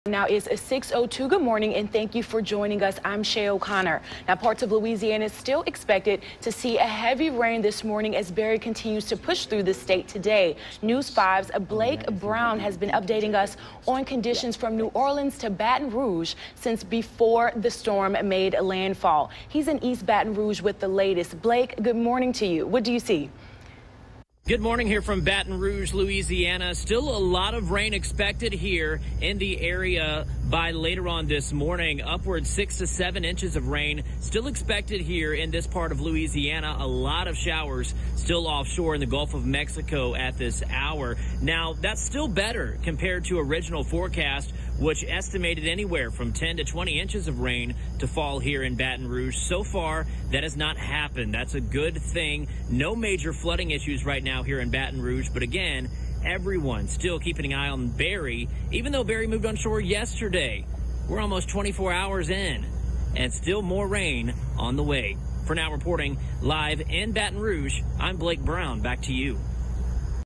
Now is 6:02. Good morning and thank you for joining us. I'm Shay O'Connor. Now, parts of Louisiana is still expected to see a heavy rain this morning as Barry continues to push through the state today. News 5's Blake Brown has been updating us on conditions from New Orleans to Baton Rouge since before the storm made landfall. He's in East Baton Rouge with the latest. Blake, good morning to you. What do you see? Good morning here from Baton Rouge, Louisiana. Still a lot of rain expected here in the area by later on this morning. Upwards 6 to 7 inches of rain still expected here in this part of Louisiana. A lot of showers still offshore in the Gulf of Mexico at this hour. Now, that's still better compared to original forecast, which estimated anywhere from 10 to 20 inches of rain to fall here in Baton Rouge. So far, that has not happened. That's a good thing. No major flooding issues right now here in Baton Rouge. But again, everyone still keeping an eye on Barry, even though Barry moved on shore yesterday. We're almost 24 hours in, and still more rain on the way. For now, reporting live in Baton Rouge, I'm Blake Brown. Back to you.